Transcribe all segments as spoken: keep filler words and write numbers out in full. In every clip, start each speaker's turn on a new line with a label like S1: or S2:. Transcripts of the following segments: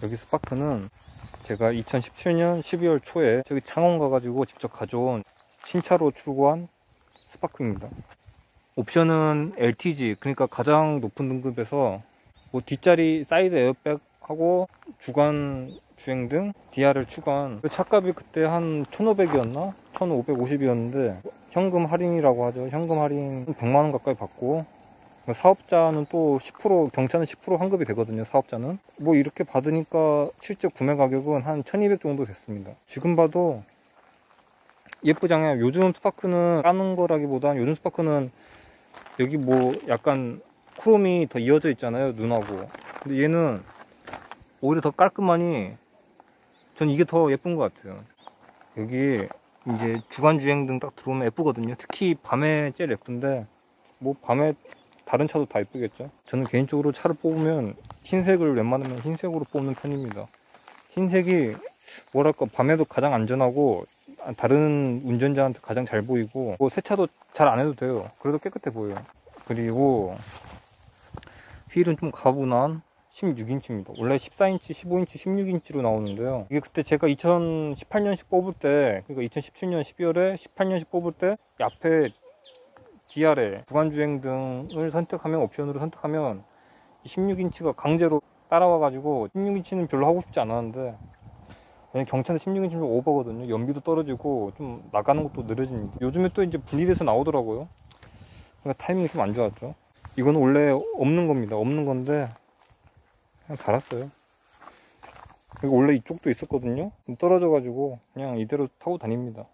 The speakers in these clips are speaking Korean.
S1: 여기 스파크는 제가 이천십칠 년 십이월 초에 저기 창원 가가지고 직접 가져온 신차로 출고한 스파크입니다. 옵션은 엘티지, 그러니까 가장 높은 등급에서 뭐 뒷자리 사이드 에어백하고 주간 주행등 디알을 추가한, 차값이 그때 한 천오백이었나 천오백오십이었는데 현금 할인이라고 하죠. 현금 할인 백만 원 가까이 받고, 사업자는 또 십 퍼센트, 경차는 십 퍼센트 환급이 되거든요. 사업자는 뭐 이렇게 받으니까 실제 구매 가격은 한 천이백 정도 됐습니다. 지금 봐도 예쁘잖아요. 요즘 스파크는 까는 거라기보단 요즘 스파크는 여기 뭐 약간 크롬이 더 이어져 있잖아요, 눈하고. 근데 얘는 오히려 더 깔끔하니 전 이게 더 예쁜 것 같아요. 여기 이제 주간 주행등 딱 들어오면 예쁘거든요. 특히 밤에 제일 예쁜데, 뭐 밤에 다른 차도 다 예쁘겠죠. 저는 개인적으로 차를 뽑으면 흰색을 웬만하면 흰색으로 뽑는 편입니다. 흰색이 뭐랄까 밤에도 가장 안전하고 다른 운전자한테 가장 잘 보이고, 뭐 세차도 잘 안 해도 돼요. 그래도 깨끗해 보여요. 그리고 휠은 좀 가분한 십육 인치입니다. 원래 십사 인치, 십오 인치, 십육 인치로 나오는데요. 이게 그때 제가 이천십팔 년식 뽑을 때, 그러니까 이천십칠 년 십이월에 십팔 년식 뽑을 때 앞에 디알에 주간주행등을 선택하면, 옵션으로 선택하면 십육 인치가 강제로 따라와 가지고, 십육 인치는 별로 하고 싶지 않았는데, 왜냐면 경차는 십육 인치는 좀 오버거든요. 연비도 떨어지고 좀 나가는 것도 느려집니다. 요즘에 또 이제 분리돼서 나오더라고요. 그러니까 타이밍이 좀 안 좋았죠. 이거는 원래 없는 겁니다. 없는 건데 그냥 달았어요. 그리고 원래 이쪽도 있었거든요. 떨어져 가지고 그냥 이대로 타고 다닙니다.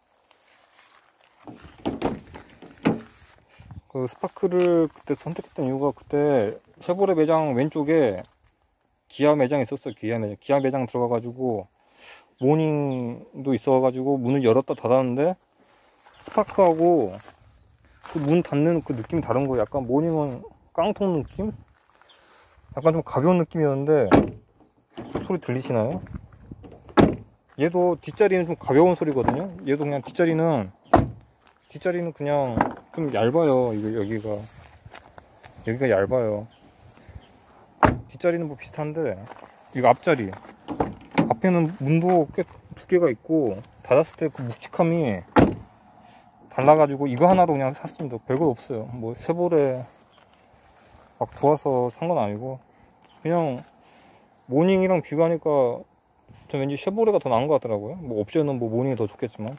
S1: 그 스파크를 그때 선택했던 이유가, 그때 쉐보레 매장 왼쪽에 기아 매장이 있었어요. 기아 매장. 기아 매장 들어가가지고 모닝도 있어가지고 문을 열었다 닫았는데, 스파크하고 그 문 닫는 그 느낌이 다른 거예요. 약간 모닝은 깡통 느낌? 약간 좀 가벼운 느낌이었는데, 소리 들리시나요? 얘도 뒷자리는 좀 가벼운 소리거든요. 얘도 그냥 뒷자리는 뒷자리는 그냥 좀 얇아요. 이거 여기가 여기가 얇아요. 뒷자리는 뭐 비슷한데, 이거 앞자리, 앞에는 문도 꽤 두께가 있고 닫았을 때 그 묵직함이 달라가지고 이거 하나로 그냥 샀습니다. 별거 없어요. 뭐 쉐보레 막 좋아서 산 건 아니고, 그냥 모닝이랑 비교하니까 저 왠지 쉐보레가 더 나은 것 같더라고요. 뭐 옵션은 뭐 모닝이 더 좋겠지만.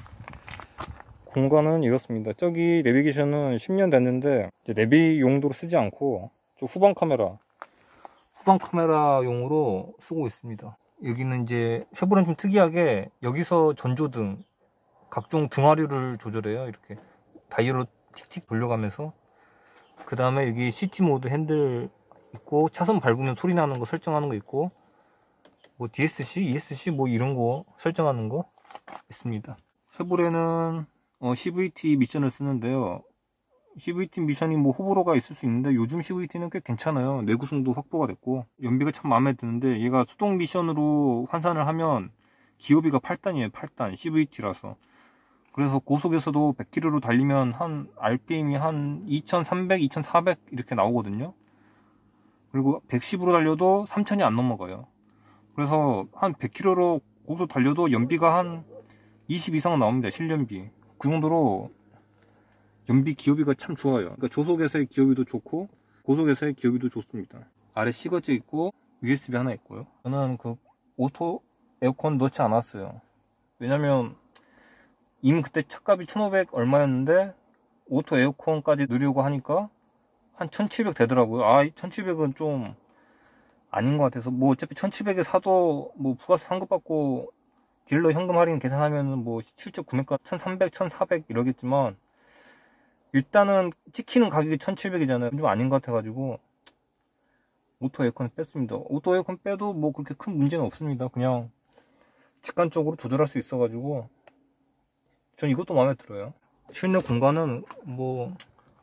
S1: 공간은 이렇습니다. 저기 내비게이션은 십 년 됐는데 이제 내비 용도로 쓰지 않고 저 후방 카메라 후방 카메라 용으로 쓰고 있습니다. 여기는 이제 쉐보레는 좀 특이하게 여기서 전조등, 각종 등화류를 조절해요. 이렇게 다이얼로 틱틱 돌려가면서. 그 다음에 여기 시티 모드 핸들 있고, 차선 밟으면 소리 나는 거 설정하는 거 있고, 뭐 디에스씨, 이에스씨 뭐 이런 거 설정하는 거 있습니다. 쉐보레는 어, 씨브이티 미션을 쓰는데요. 씨브이티 미션이 뭐 호불호가 있을 수 있는데, 요즘 씨브이티는 꽤 괜찮아요. 내구성도 확보가 됐고 연비가 참 마음에 드는데, 얘가 수동 미션으로 환산을 하면 기어비가 팔 단이에요. 팔 단 씨브이티라서. 그래서 고속에서도 백 킬로미터로 달리면 한 알피엠이 한 이천삼백, 이천사백 이렇게 나오거든요. 그리고 백십으로 달려도 삼천이 안 넘어가요. 그래서 한 백 킬로미터로 고속 달려도 연비가 한 이십 이상은 나옵니다. 실연비. 그 정도로 연비 기어비가 참 좋아요. 그러니까 조속에서의 기어비도 좋고 고속에서의 기어비도 좋습니다. 아래 시거지 있고 유에스비 하나 있고요. 저는 그 오토 에어컨 넣지 않았어요. 왜냐면 이미 그때 차값이 천오백 얼마였는데 오토 에어컨까지 넣으려고 하니까 한 천칠백 되더라고요. 아, 천칠백은 좀 아닌 것 같아서, 뭐 어차피 천칠백에 사도 뭐 부가세 환급받고 딜러 현금 할인 계산하면 뭐 실제 구매가 천삼백, 천사백 이러겠지만, 일단은 찍히는 가격이 천칠백이잖아요. 좀 아닌 것 같아가지고 오토 에어컨 뺐습니다. 오토 에어컨 빼도 뭐 그렇게 큰 문제는 없습니다. 그냥 직관적으로 조절할 수 있어가지고 전 이것도 마음에 들어요. 실내 공간은 뭐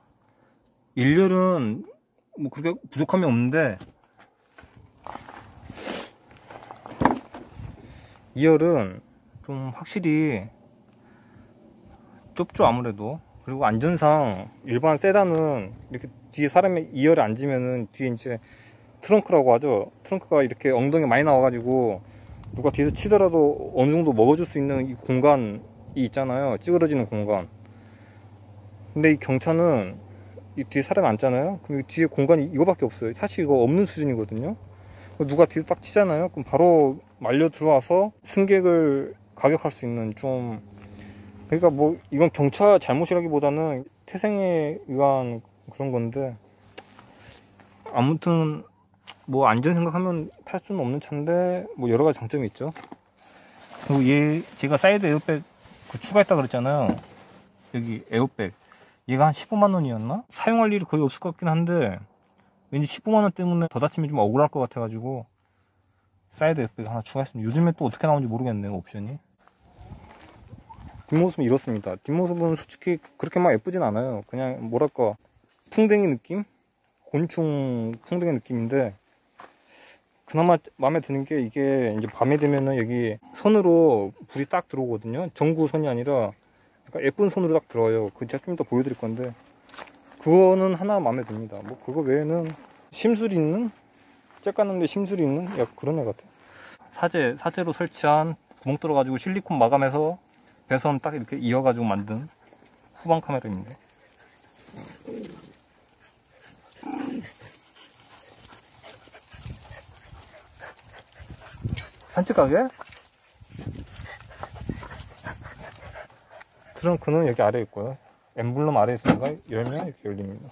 S1: 일렬은 뭐 그렇게 부족함이 없는데, 이열은 좀 확실히 좁죠, 아무래도. 그리고 안전상 일반 세단은 이렇게 뒤에 사람이 이열에 앉으면은 뒤에 이제 트렁크라고 하죠. 트렁크가 이렇게 엉덩이 많이 나와가지고 누가 뒤에서 치더라도 어느 정도 먹어줄 수 있는 이 공간이 있잖아요. 찌그러지는 공간. 근데 이 경차는 이 뒤에 사람이 앉잖아요. 그럼 이 뒤에 공간이 이거밖에 없어요. 사실 이거 없는 수준이거든요. 누가 뒤에 딱 치잖아요. 그럼 바로 말려 들어와서 승객을 가격할 수 있는 좀, 그러니까 뭐 이건 경차 잘못이라기보다는 태생에 의한 그런 건데, 아무튼 뭐 안전 생각하면 탈 수는 없는 차인데 뭐 여러 가지 장점이 있죠. 그리고 얘 제가 사이드 에어백 그 추가했다 그랬잖아요. 여기 에어백 얘가 한 십오만 원이었나? 사용할 일이 거의 없을 것 같긴 한데 왠지 십오만 원 때문에 더 다치면 좀 억울할 것 같아 가지고 사이드 에어백 하나 추가했습니다. 요즘에 또 어떻게 나오는지 모르겠네요, 옵션이. 뒷모습은 이렇습니다. 뒷모습은 솔직히 그렇게 막 예쁘진 않아요. 그냥 뭐랄까 풍뎅이 느낌? 곤충 풍뎅이 느낌인데, 그나마 마음에 드는 게 이게 이제 밤에 되면은 여기 선으로 불이 딱 들어오거든요. 전구선이 아니라 약간 예쁜 선으로 딱 들어와요. 그 제가 좀 이따 보여드릴 건데, 그거는 하나 마음에 듭니다. 뭐 그거 외에는 심술이 있는, 잭 깠는데 심술이 있는 약 그런 애 같아요. 사제 사제로 설치한 구멍 뚫어가지고 실리콘 마감해서 배선 딱 이렇게 이어가지고 만든 후방 카메라입니다. 산책 가게? 트렁크는 여기 아래에 있고요. 엠블럼 아래에 있으니까 열면 이렇게 열립니다.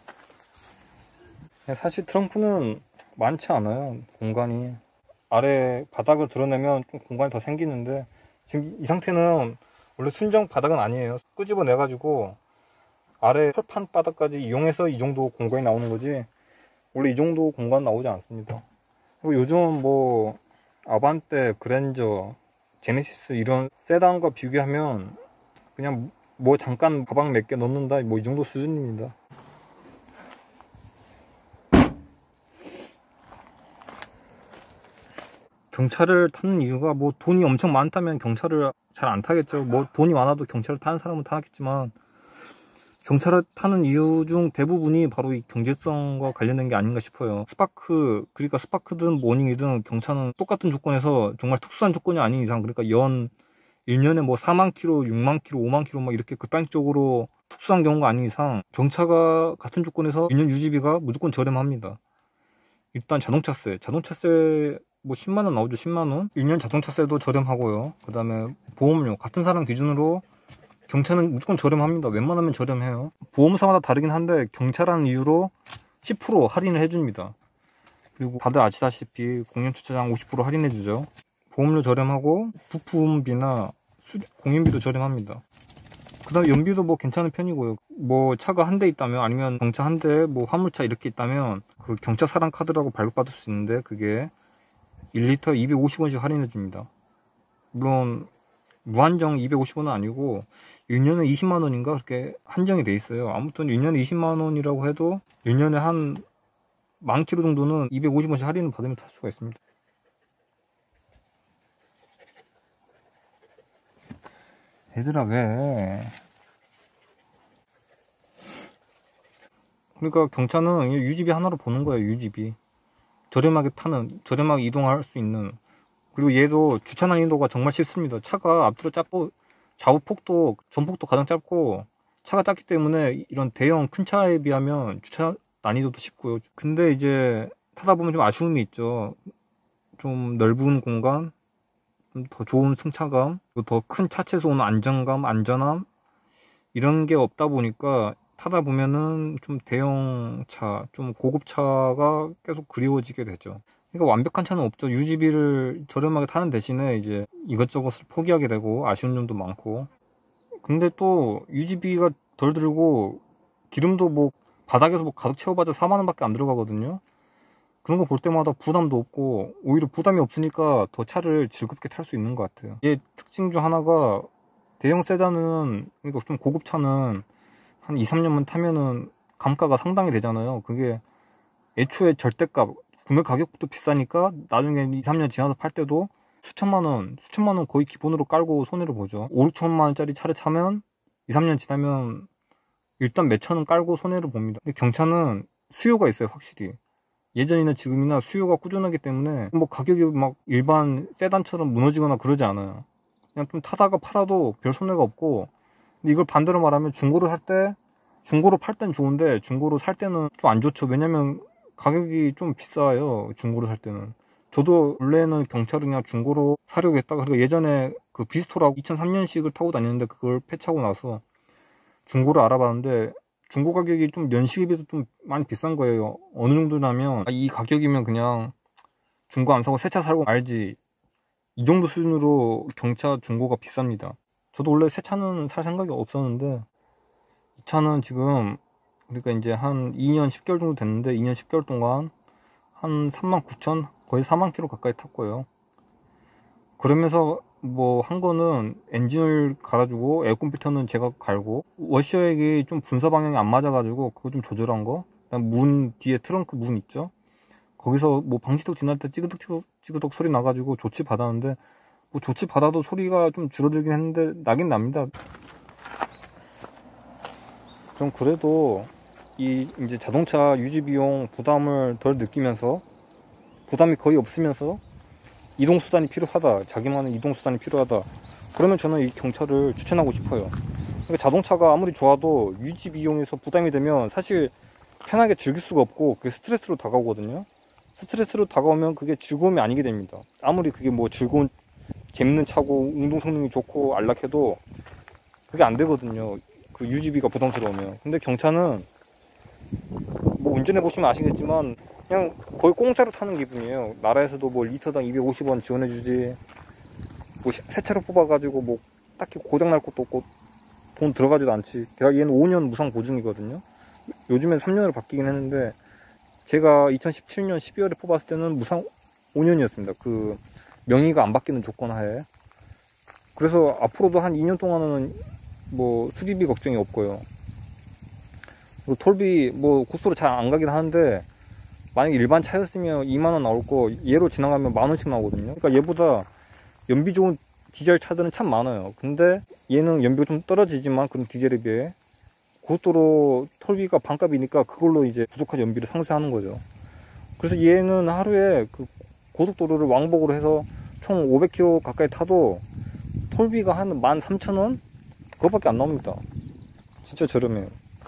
S1: 사실 트렁크는 많지 않아요. 공간이 아래 바닥을 드러내면 좀 공간이 더 생기는데, 지금 이 상태는 원래 순정 바닥은 아니에요. 끄집어 내 가지고 아래 철판 바닥까지 이용해서 이 정도 공간이 나오는 거지, 원래 이 정도 공간 나오지 않습니다. 그리고 요즘 뭐 아반떼, 그랜저, 제네시스 이런 세단과 비교하면 그냥 뭐 잠깐 가방 몇 개 넣는다 뭐 이 정도 수준입니다. 경차를 타는 이유가, 뭐 돈이 엄청 많다면 경차를 잘 안 타겠죠. 뭐 돈이 많아도 경차를 타는 사람은 타겠지만, 경차를 타는 이유 중 대부분이 바로 이 경제성과 관련된 게 아닌가 싶어요. 스파크, 그러니까 스파크든 모닝이든 경차는 똑같은 조건에서 정말 특수한 조건이 아닌 이상, 그러니까 연 일 년에 뭐 사만 킬로미터, 육만 킬로미터, 오만 킬로미터 막 이렇게 극단적으로 특수한 경우가 아닌 이상 경차가 같은 조건에서 일 년 유지비가 무조건 저렴합니다. 일단 자동차세, 자동차세 뭐 십만 원 나오죠. 십만 원. 일 년 자동차세도 저렴하고요. 그 다음에 보험료, 같은 사람 기준으로 경차는 무조건 저렴합니다. 웬만하면 저렴해요. 보험사마다 다르긴 한데 경차라는 이유로 십 퍼센트 할인을 해줍니다. 그리고 다들 아시다시피 공연주차장 오십 퍼센트 할인해주죠. 보험료 저렴하고 부품비나 수, 공인비도 저렴합니다. 그 다음에 연비도 뭐 괜찮은 편이고요. 뭐 차가 한 대 있다면, 아니면 경차 한 대, 뭐 화물차 이렇게 있다면 그 경차 사랑 카드라고 발급받을 수 있는데, 그게 일 리터 이백오십 원씩 할인해줍니다. 물론 무한정 이백오십 원은 아니고 일 년에 이십만 원인가 그렇게 한정이 돼 있어요. 아무튼 일 년에 이십만 원이라고 해도 일 년에 한 만 킬로 정도는 이백오십 원씩 할인을 받으면 탈 수가 있습니다. 얘들아 왜? 그러니까 경차는 유지비 하나로 보는 거예요. 유지비. 저렴하게 타는, 저렴하게 이동할 수 있는. 그리고 얘도 주차 난이도가 정말 쉽습니다. 차가 앞뒤로 짧고 좌우 폭도, 전폭도 가장 짧고 차가 작기 때문에 이런 대형 큰 차에 비하면 주차 난이도도 쉽고요. 근데 이제 타다 보면 좀 아쉬움이 있죠. 좀 넓은 공간, 좀 더 좋은 승차감, 더 큰 차체에서 오는 안정감, 안전함, 이런 게 없다 보니까 타다 보면은 좀 대형차, 좀 고급차가 계속 그리워지게 되죠. 그러니까 완벽한 차는 없죠. 유지비를 저렴하게 타는 대신에 이제 이것저것을 포기하게 되고 아쉬운 점도 많고. 근데 또 유지비가 덜 들고 기름도 뭐 바닥에서 뭐 가득 채워봐자 사만 원밖에 안 들어가거든요. 그런 거 볼 때마다 부담도 없고, 오히려 부담이 없으니까 더 차를 즐겁게 탈 수 있는 것 같아요. 얘 특징 중 하나가, 대형 세단은, 그러니까 좀 고급차는 한 이, 삼 년만 타면은 감가가 상당히 되잖아요. 그게 애초에 절대값, 구매 가격부터 비싸니까 나중에 이, 삼 년 지나서 팔 때도 수천만 원, 수천만 원 거의 기본으로 깔고 손해를 보죠. 오, 육천만 원짜리 차를 사면 이, 삼 년 지나면 일단 몇천 원 깔고 손해를 봅니다. 근데 경차는 수요가 있어요, 확실히. 예전이나 지금이나 수요가 꾸준하기 때문에 뭐 가격이 막 일반 세단처럼 무너지거나 그러지 않아요. 그냥 좀 타다가 팔아도 별 손해가 없고, 근데 이걸 반대로 말하면 중고로 살 때, 중고로 팔 땐 좋은데 중고로 살 때는 좀 안 좋죠. 왜냐면 가격이 좀 비싸요, 중고로 살 때는. 저도 원래는 경차를 그냥 중고로 사려고 했다가, 그리고 예전에 그 비스토라고 이천삼 년식을 타고 다녔는데 그걸 폐차하고 나서 중고를 알아봤는데 중고 가격이 좀 연식에 비해서 좀 많이 비싼 거예요. 어느 정도냐면 이 가격이면 그냥 중고 안 사고 새 차 살고 말지, 이 정도 수준으로 경차 중고가 비쌉니다. 저도 원래 새 차는 살 생각이 없었는데 이 차는 지금 그러니까 이제 한 이 년 십 개월 정도 됐는데 이 년 십 개월 동안 한 삼만 구천, 거의 사만 킬로 가까이 탔고요. 그러면서 뭐 한 거는 엔진을 갈아주고 에어컨 필터는 제가 갈고, 워셔액이 좀 분사 방향이 안 맞아가지고 그거 좀 조절한 거, 그다음 문 뒤에 트렁크 문 있죠, 거기서 뭐 방지턱 지날 때 찌그덕 찌그덕, 찌그덕 소리 나가지고 조치 받았는데, 뭐 조치 받아도 소리가 좀 줄어들긴 했는데 나긴 납니다. 좀 그래도 이 이제 자동차 유지 비용 부담을 덜 느끼면서, 부담이 거의 없으면서 이동수단이 필요하다, 자기만의 이동수단이 필요하다, 그러면 저는 이 경차를 추천하고 싶어요. 그러니까 자동차가 아무리 좋아도 유지 비용에서 부담이 되면 사실 편하게 즐길 수가 없고 그게 스트레스로 다가오거든요. 스트레스로 다가오면 그게 즐거움이 아니게 됩니다. 아무리 그게 뭐 즐거운 재밌는 차고 운동 성능이 좋고 안락해도 그게 안 되거든요, 그 유지비가 부담스러우면. 근데 경차는 뭐 운전해 보시면 아시겠지만 그냥 거의 공짜로 타는 기분이에요. 나라에서도 뭐 리터당 이백오십 원 지원해주지, 뭐 새 차로 뽑아가지고 뭐 딱히 고장날 것도 없고 돈 들어가지도 않지. 게다가 얘는 오 년 무상 보증이거든요. 요즘엔 삼 년으로 바뀌긴 했는데 제가 이천십칠 년 십이월에 뽑았을 때는 무상 오 년이었습니다. 그 명의가 안 바뀌는 조건 하에. 그래서 앞으로도 한 이 년 동안은 뭐 수리비 걱정이 없고요. 그리고 톨비 뭐 고속도로 잘 안 가긴 하는데 만약에 일반 차였으면 이만 원 나올 거 얘로 지나가면 만 원씩 나오거든요. 그러니까 얘보다 연비 좋은 디젤 차들은 참 많아요. 근데 얘는 연비가 좀 떨어지지만 그런 디젤에 비해 고속도로 톨비가 반값이니까 그걸로 이제 부족한 연비를 상쇄하는 거죠. 그래서 얘는 하루에 그 고속도로를 왕복으로 해서 총 오백 킬로미터 가까이 타도 톨비가 한 만 삼천 원? 그거밖에 안 나옵니다. 진짜 저렴해요.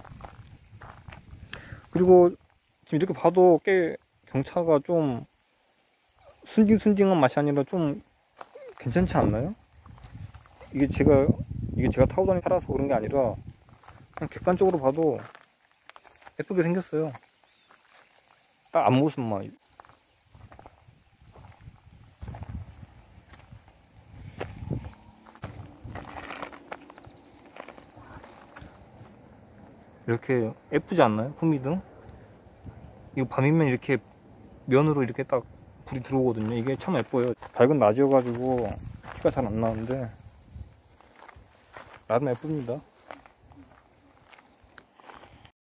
S1: 그리고 지금 이렇게 봐도 꽤 경차가 좀 순딩순딩한 맛이 아니라 좀 괜찮지 않나요? 이게 제가 이게 제가 타고 다니는 차라서 그런 게 아니라 그냥 객관적으로 봐도 예쁘게 생겼어요. 딱 앞모습만. 이렇게 예쁘지 않나요? 후미등? 이거 밤이면 이렇게 면으로 이렇게 딱 불이 들어오거든요. 이게 참 예뻐요. 밝은 낮이어가지고 티가 잘 안 나는데 낮은 예쁩니다.